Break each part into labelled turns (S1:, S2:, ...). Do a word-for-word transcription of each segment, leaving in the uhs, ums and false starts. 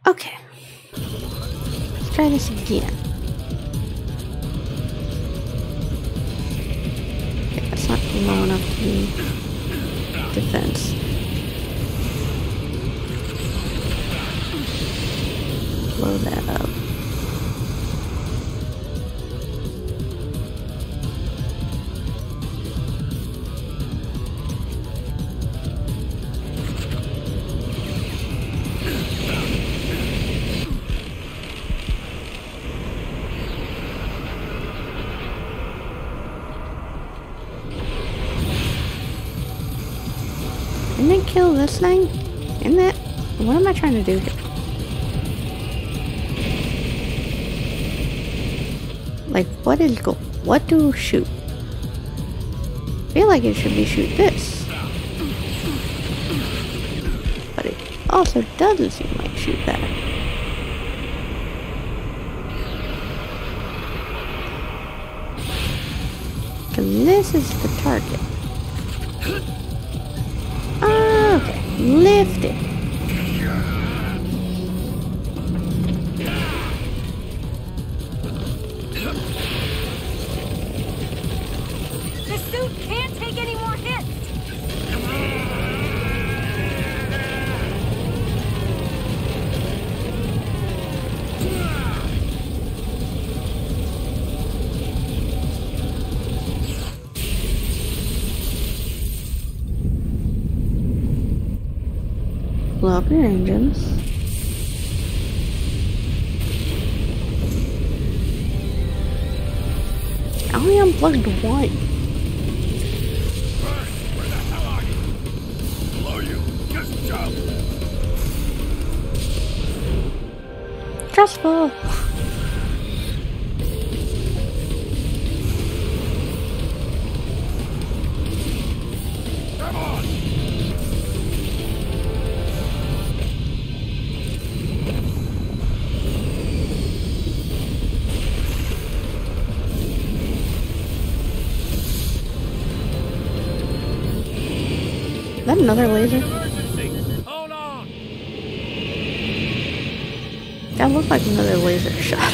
S1: Okay. Let's try this again. Okay, that's not low enough to be defense. Blow that up. Didn't it kill this thing? Isn't that? What am I trying to do here? Like, what is goal? What do shoot? I feel like it should be shoot this. But it also doesn't seem like shoot that. Because this is the target. Okay, lift it.
S2: The suit can't take any more hits.
S1: Blow up your engines. I only unplugged one.
S3: Where the hell are you? Below you. Just jump.
S1: Stressful.
S3: Come on.
S1: Is that another laser?
S3: Emergency. Hold on.
S1: That looked like another laser shot.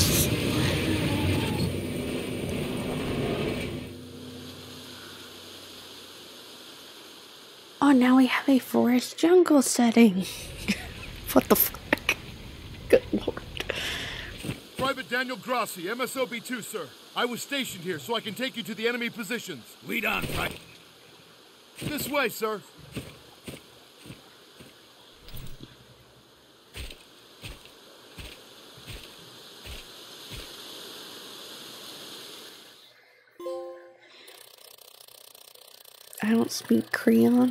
S1: Oh, now we have a forest jungle setting. What the fuck? Good lord.
S3: Private Daniel Grassi, M S O B two, sir. I was stationed here so I can take you to the enemy positions. Lead on, Private. This way, sir.
S1: I don't speak Creole.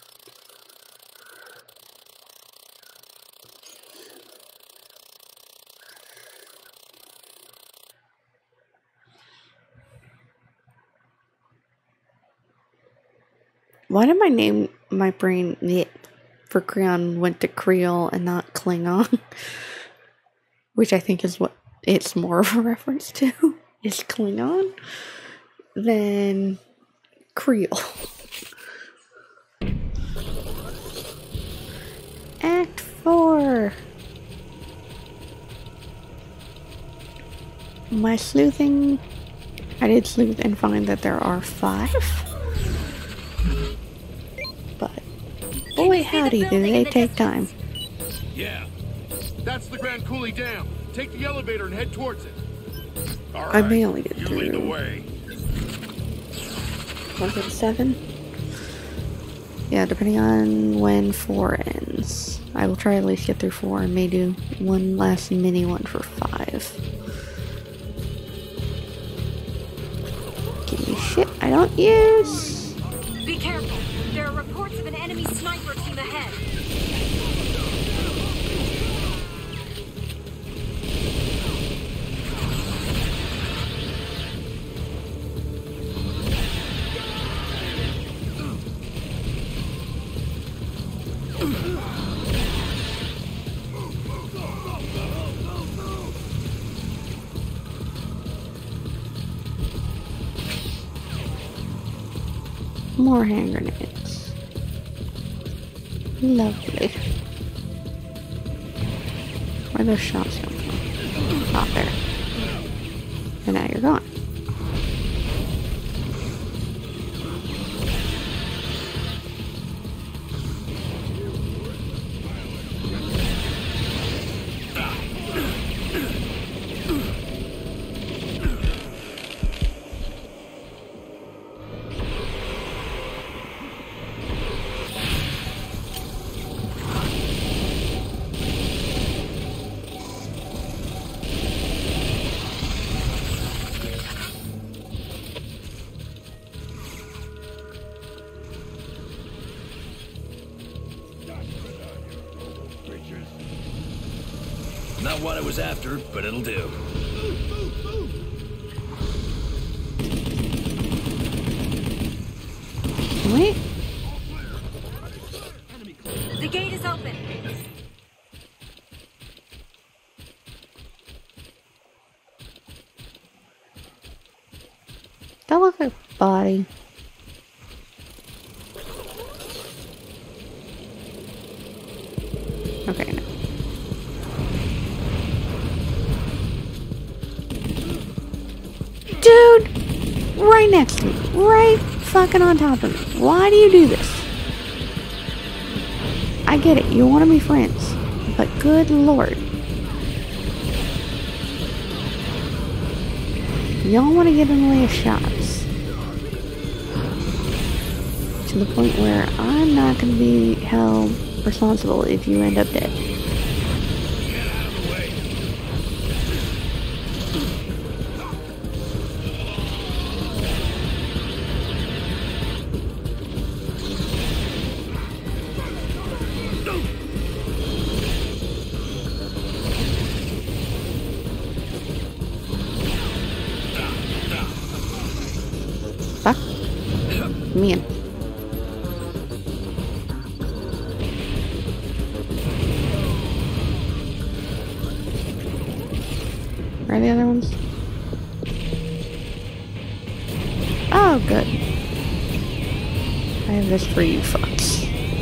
S1: Why did my name, my brain, yeah, for Creon went to Creole and not Klingon? Which I think is what it's more of a reference to, is Klingon than Creole. Act four. My sleuthing, I did sleuth and find that there are five. But boy howdy, do they take time.
S3: Yeah. That's the Grand Coulee Dam. Take the elevator and head towards it. All
S1: I
S3: right.
S1: may only get
S3: You lead the
S1: through.
S3: way.
S1: Was it seven? Yeah, depending on when four ends. I will try at least get through four and may do one last mini one for five. Give me shit I don't use.
S2: Be careful. There are reports of an enemy sniper team ahead.
S1: More hand grenades. Lovely. Where are those shots coming from? Not there. And now you're gone.
S4: Not what I was after, but it'll do.
S1: Wait.
S2: The gate is open.
S1: That looks like a body. Okay, no. Dude! Right next to me. Right fucking on top of me. Why do you do this? I get it. You want to be friends. But good lord. Y'all want to get in the way of shots. To the point where I'm not going to be held responsible if you end up dead.
S4: Get out of the way.
S1: Fuck. Me in. Where are the other ones? Oh, good. I have this for you fucks.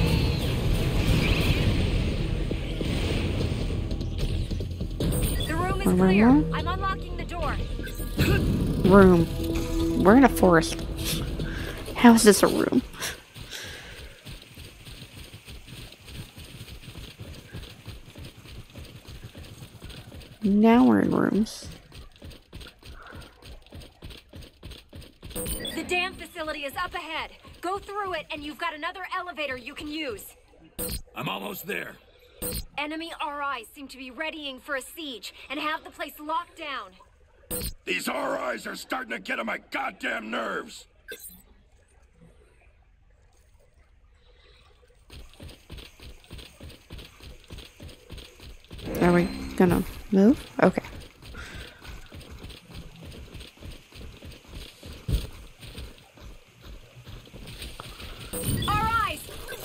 S2: The room is
S1: One more
S2: clear.
S1: more?
S2: I'm unlocking the door.
S1: Room. We're in a forest. How is this a room? Now we're in rooms.
S2: The dam facility is up ahead. Go through it and you've got another elevator you can use.
S4: I'm almost there.
S2: Enemy R Is seem to be readying for a siege and have the place locked down.
S4: These R Is are starting to get on my goddamn nerves.
S1: Are we gonna move? Okay.
S2: R Is!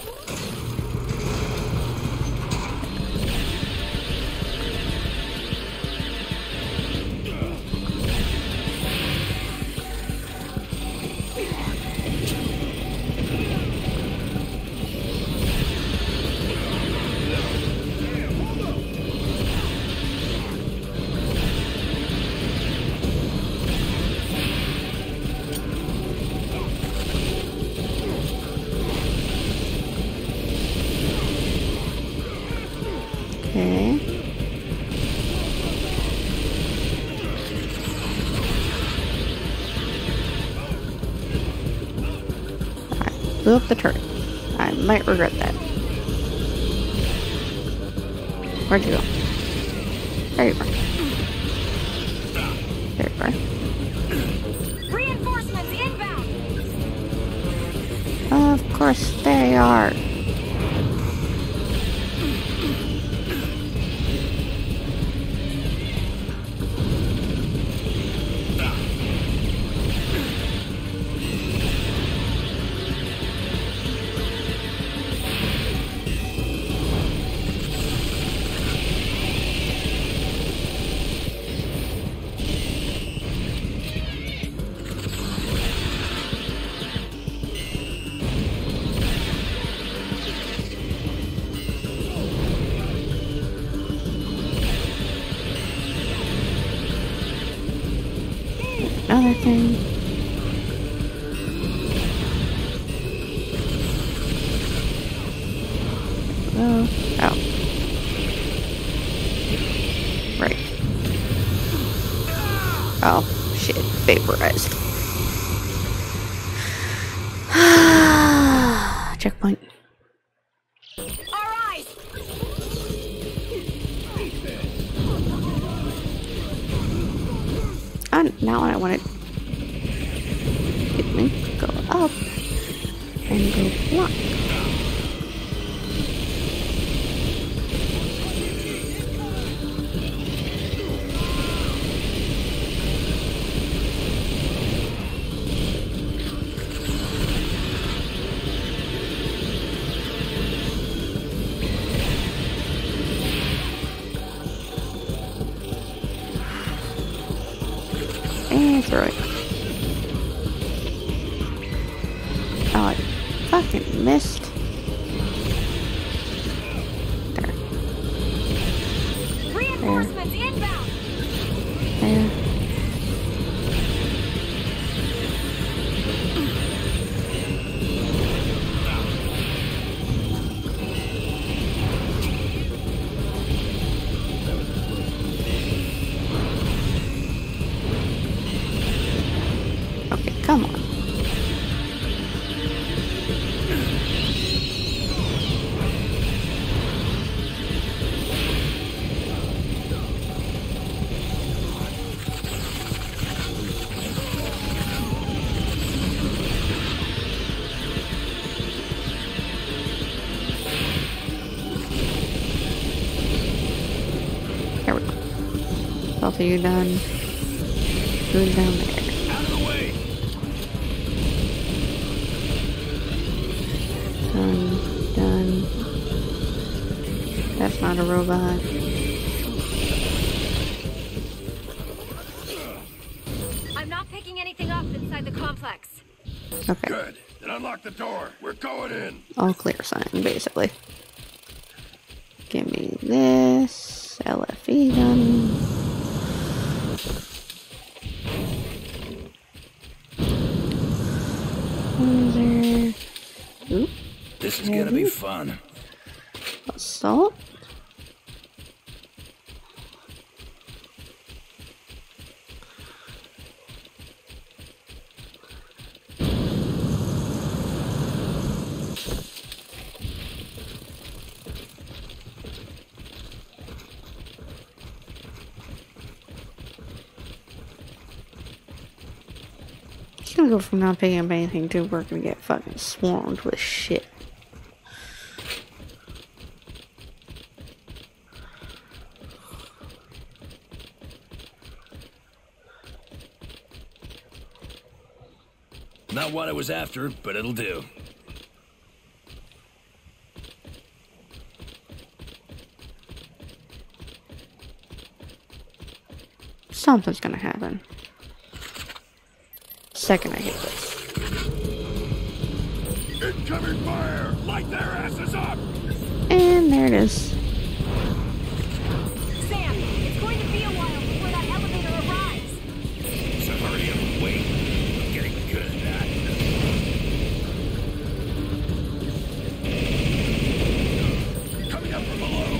S1: Okay. I blew up the turret. I might regret that. Where'd you go? There you are. There you are.
S2: Reinforcements inbound!
S1: Of course they are. that thing. Oh. Oh. Right. Oh, shit. Vaporized. Checkpoint.
S2: Alright!
S1: And now I want to get me go up and go block. And throw it. Oh, I fucking missed. There.
S2: Reinforcements inbound!
S1: There. Okay, come on. There we go. Both of you done. Who's down there?
S4: Out of the way!
S1: Done. Done. That's not a robot.
S2: I'm not picking anything up inside the complex.
S1: Okay.
S4: Good. Then unlock the door. We're going in.
S1: All clear sign, basically. Give me this. L F E gun. Laser. Oop.
S4: This is gonna be fun.
S1: Assault. It's gonna go from not picking up anything to we're gonna get fucking swarmed with shit.
S4: Not what I was after, but it'll do.
S1: Something's gonna happen. Second I hit this.
S4: Incoming fire! Light their asses up!
S1: And there it is.
S2: Sam, it's going to be a while before that elevator arrives.
S4: So hurry up and wait. I'm getting good at that. Coming up from below.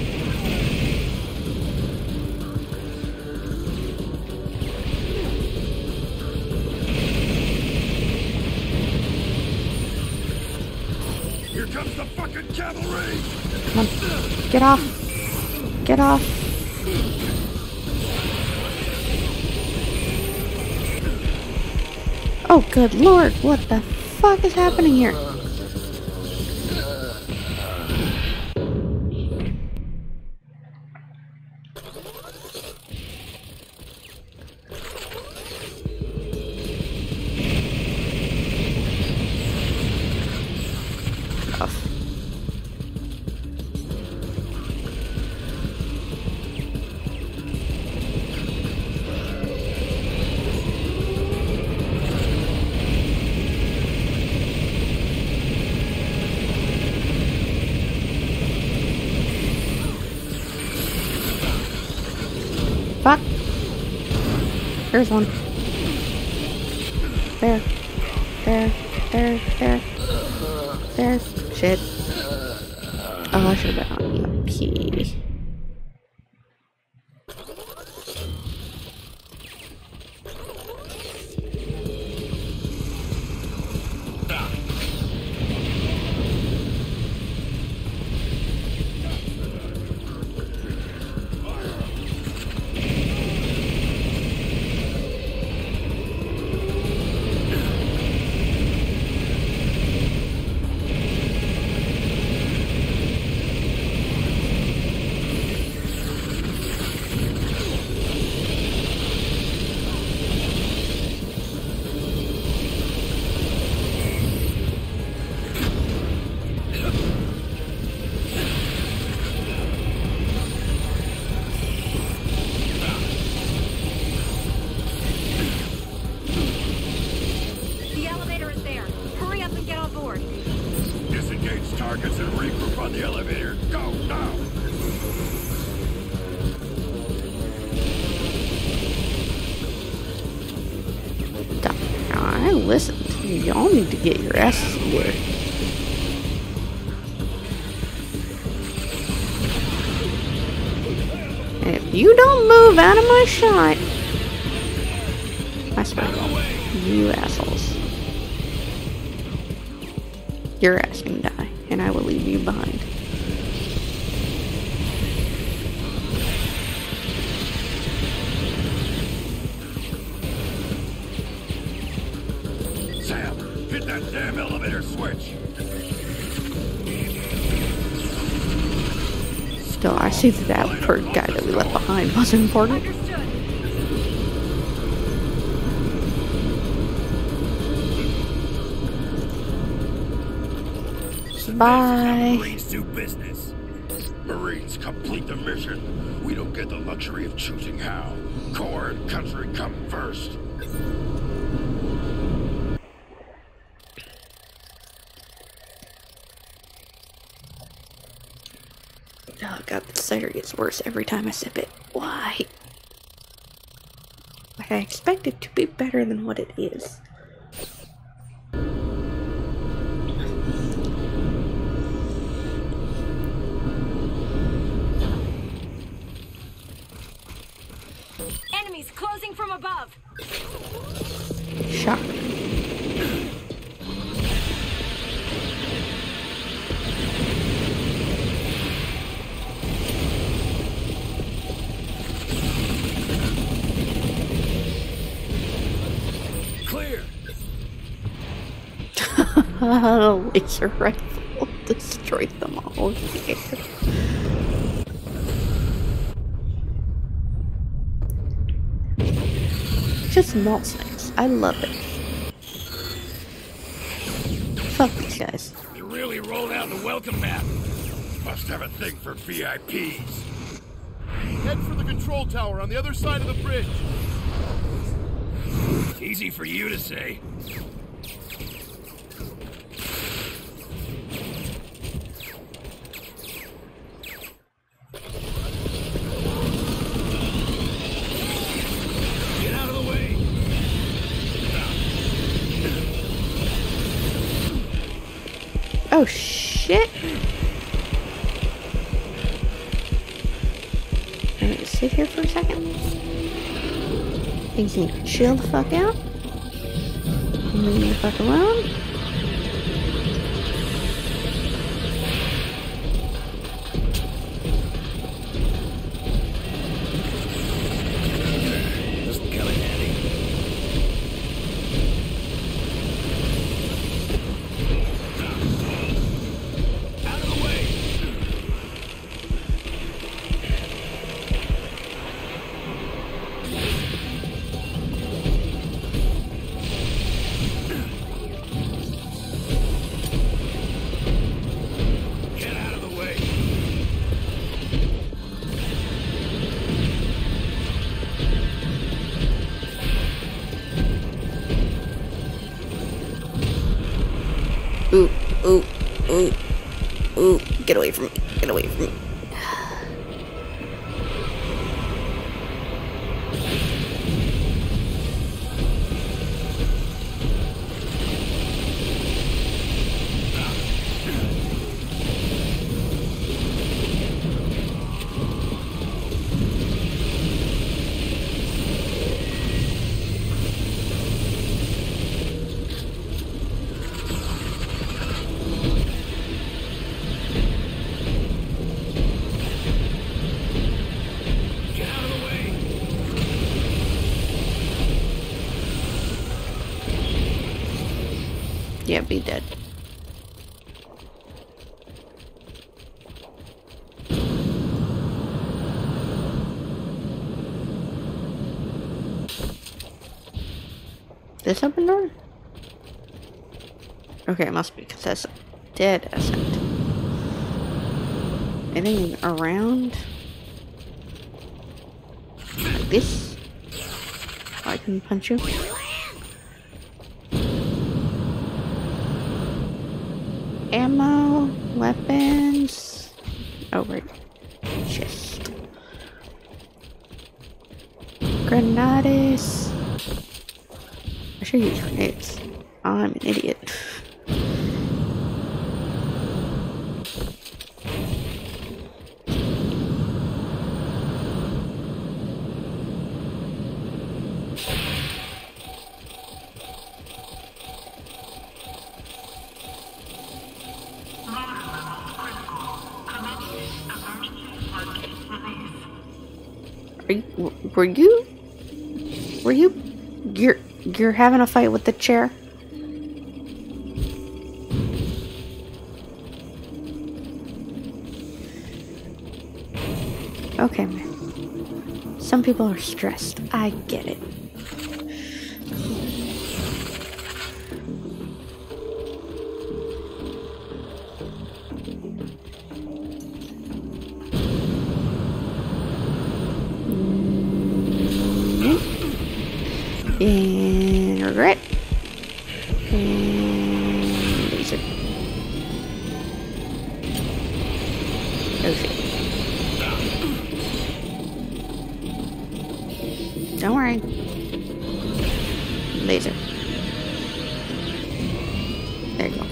S4: Here comes the fucking cavalry!
S1: Come on. Get off. Get off. Oh, good lord. What the fuck is happening here? Off. Fuck. There's one. There. There. There. There. There. Shit. Oh, I should have been on E P.
S4: Targets and regroup on the elevator. Go now!
S1: I listened. Y'all need to get your asses in gear. And if you don't move out of my shot, I swear, you assholes, your ass can die, and I will leave you behind.
S4: Sam, hit that damn elevator switch.
S1: Still, I see that that poor guy that we left behind was important. Bye.
S4: Marines do business. Marines complete the mission. We don't get the luxury of choosing how. Corps and country come first.
S1: Oh god, the cider gets worse every time I sip it. Why? Like, I expect it to be better than what it is.
S2: Enemies closing from above.
S1: Shock.
S4: Clear.
S1: Laser rifle destroyed them all. Yeah. Just melts things. I love it. Fuck these guys.
S4: You really rolled out the welcome map. Must have a thing for V I Ps.
S3: Head for the control tower on the other side of the bridge.
S4: Easy for you to say. Get out of the way.
S1: Oh shit! I'm gonna sit here for a second. Things need to chill the fuck out. Leave me the fuck alone.
S4: Doesn't come in handy. Out of the way. Get out of the way.
S1: Ooh, ooh, ooh, ooh. Get away from me. Get away from me. Yeah, be dead. This open door? Okay, it must be because that's a dead ascent. Anything around? Like this? Oh, I can punch you? Ammo, weapons. Oh, right. Chest. Grenades. I should use grenades. I'm an idiot. Are you, were you, were you, you're, you're having a fight with the chair? Okay, man. Some people are stressed. I get it. And regret. And laser. Oh shit. Don't worry. Laser. There you go.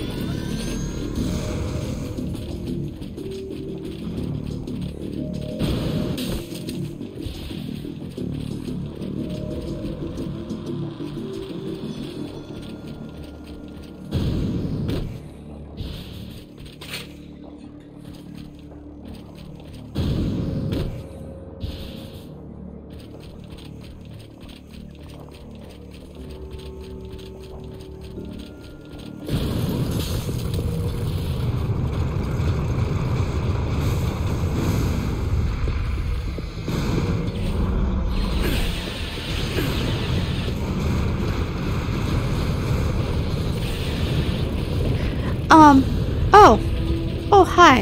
S1: Um, oh, oh, hi.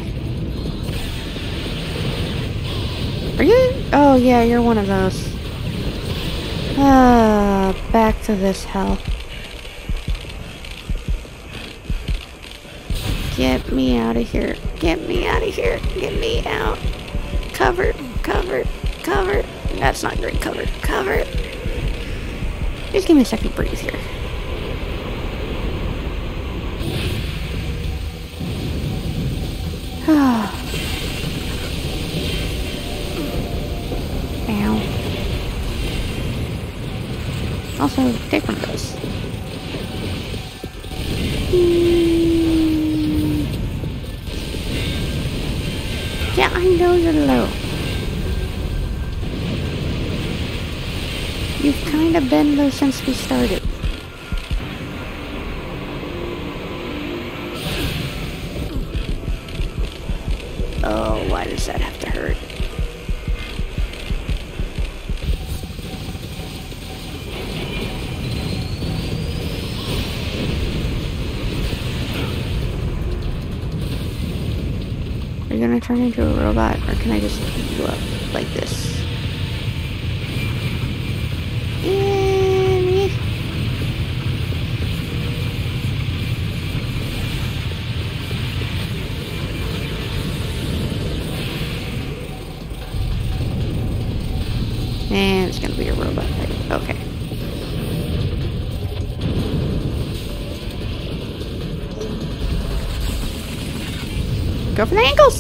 S1: Are you, oh yeah, you're one of those. Ah, uh, back to this hell. Get me out of here, get me out of here, get me out. Cover, cover, cover. That's not great, cover, cover. Just give me a second to breathe here. Ow. Also, take one of those. Mm. Yeah, I know you're low. You've kind of been low since we started. Oh, why does that have to hurt? Are you gonna turn into a robot, or can I just beat you up like this? And And it's gonna be a robot fight. Okay. Go for the ankles!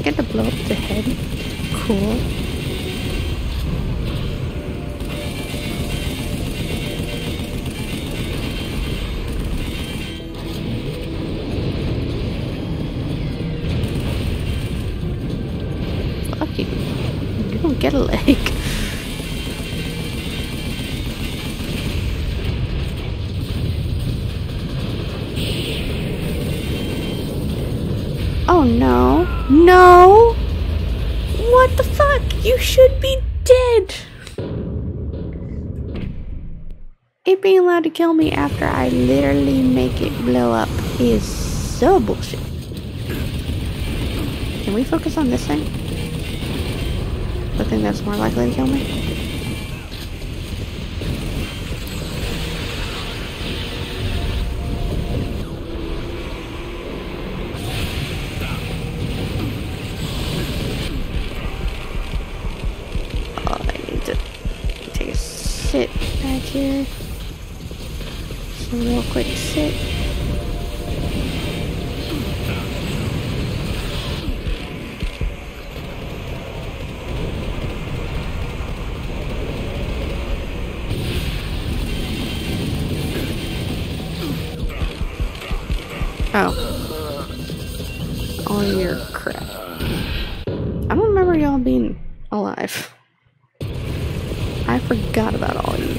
S1: get to blow up the head. Cool. Fuck you. You don't get a leg. Oh no. No! What the fuck? You should be dead! It being allowed to kill me after I literally make it blow up is so bullshit. Can we focus on this thing? The thing that's more likely to kill me? Sit back here. Just a real quick sit. Oh. All your crap. I don't remember y'all being alive. I forgot about all you.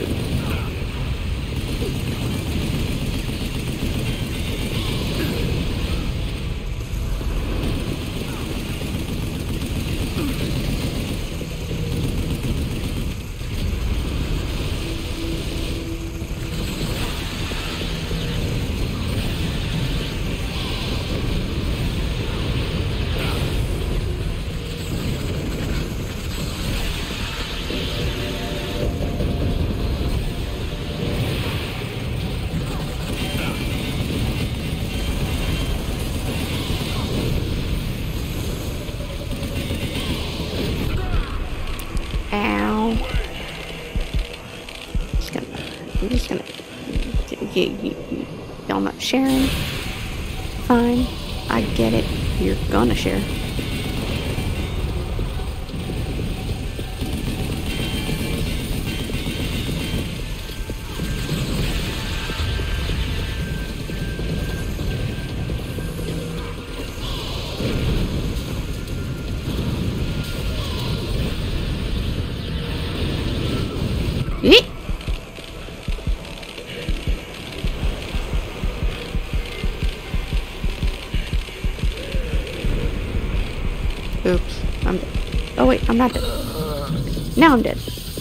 S1: Ow. Just gonna, I'm just gonna, you, you, you, y'all not sharing? Fine, I get it, you're gonna share. Eek. Oops, I'm dead. Oh wait, I'm not dead. Now I'm dead.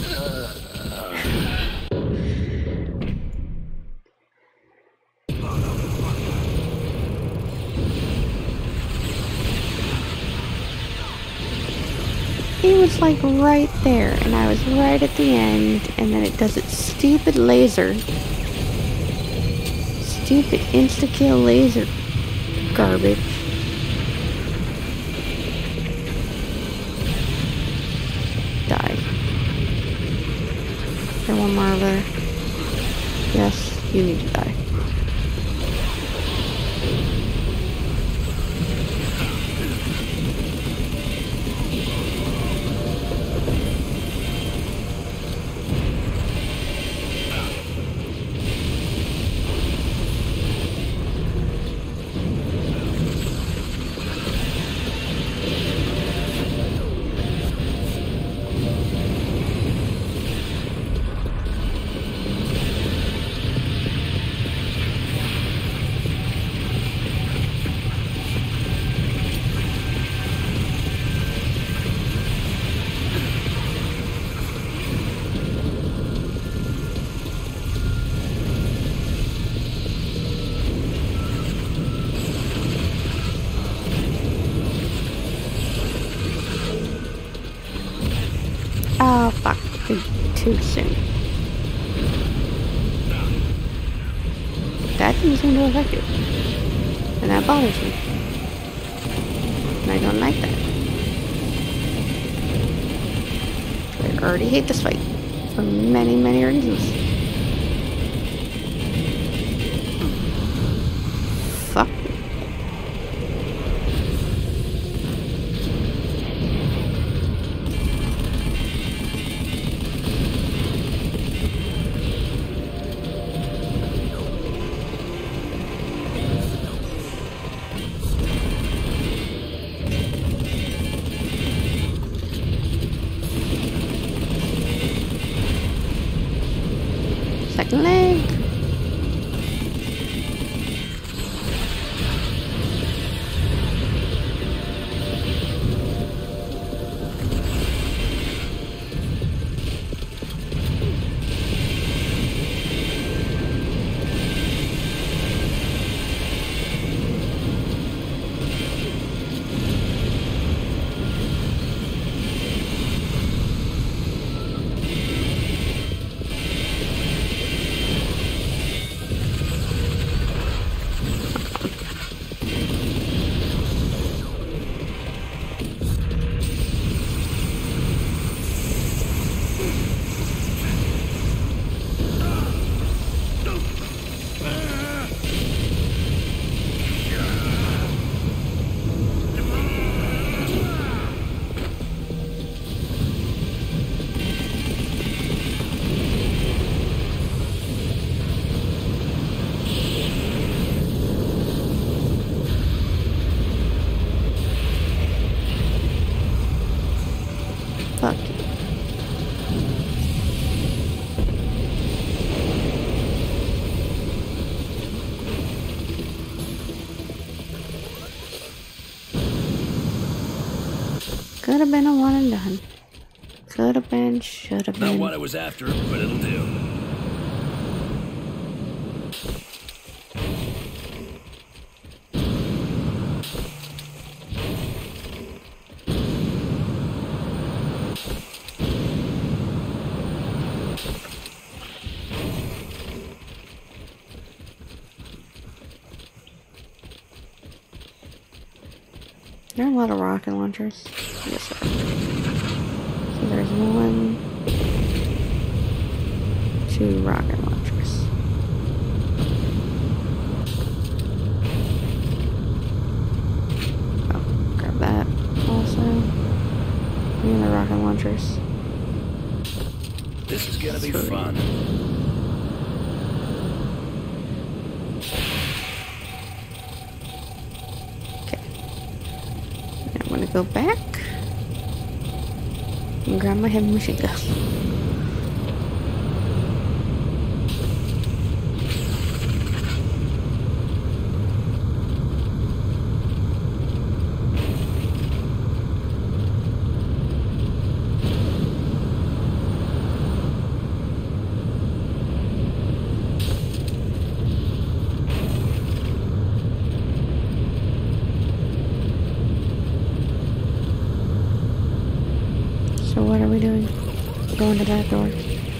S1: It was like right there, and I was right at the end, and then it does its stupid laser. Stupid insta-kill laser garbage. Die. Is there one more over there? Yes, you need to die. Oh, fuck. Too soon. That didn't seem to affect you. And that bothers me. And I don't like that. I already hate this fight. For many, many reasons. Fuck. That leg. Fuck you. Could have been a one and done. Could have been, should have been.
S5: Not what I was after, but it'll do.
S1: There are a lot of rocket launchers. Yes, sir. So there's one, two rocket launchers. Oh, grab that also. And the rocket launchers.
S5: This is gonna be
S1: Sweet.
S5: fun.
S1: I'm gonna go back and grab my heavy machine gun. So what are we doing? Going to that door.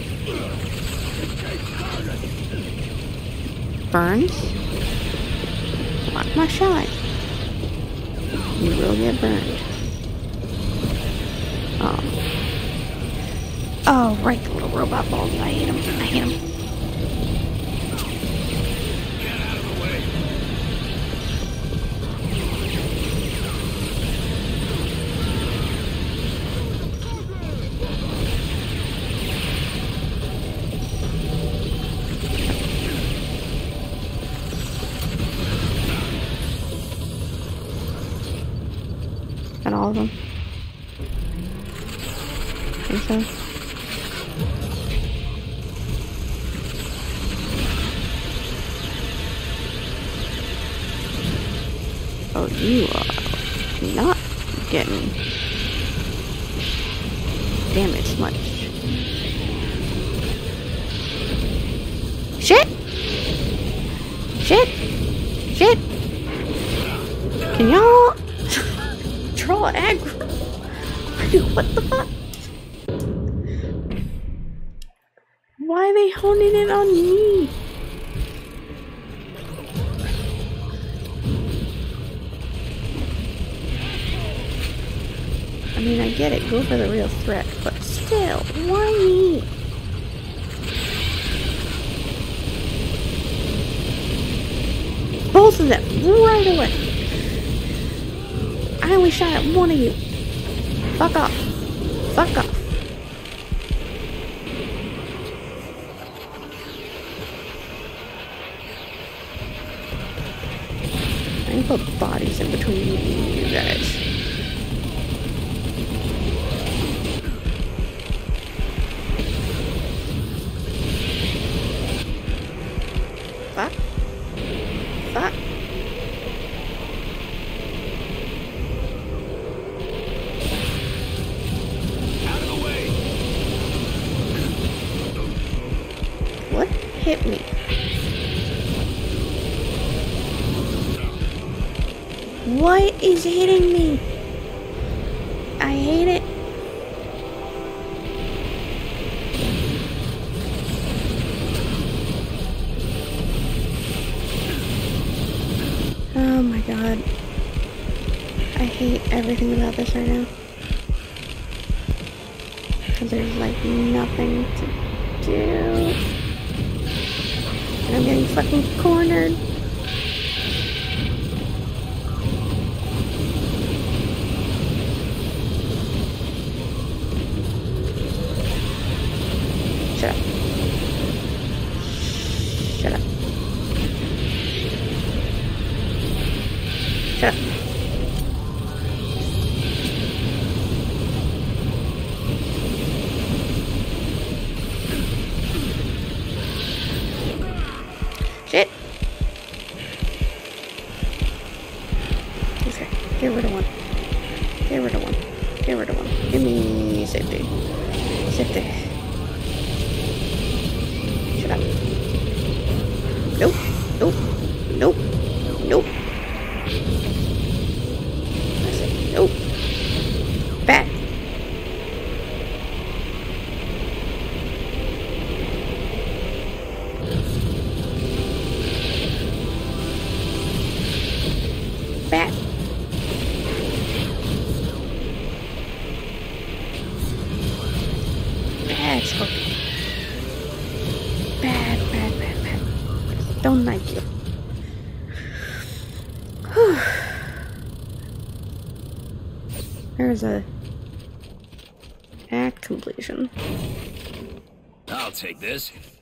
S1: Burns? Block my shot. You will get burned. Oh. Oh, right, the little robot balls. I hate them. I hate them.
S5: Get out of the way.
S1: Got all of them. Think so? Oh, you are not getting damaged much. Shit! Shit! Shit! Can y'all troll aggro? What the fuck? Why are they honing in on me? I mean, I get it, go for the real threat, but still, why me? Both of them, right away. I only shot at one of you. Fuck off. Fuck off. I can put bodies in between you guys. hit me? What is hitting me? I hate it. Oh my god. I hate everything about this right now. Because there's like nothing to do. And I'm getting fucking cornered. Shut up. Shut up. Shut up. Shit. Okay, get rid of one. Get rid of one. Get rid of one. Give me safety. Safety. Shut up. Nope. Nope. Nope. Nope. I said nope. Back. Back. Bad Scorpion. Bad, bad, bad, bad. Don't like you. Whew. There's a act completion.
S5: I'll take this.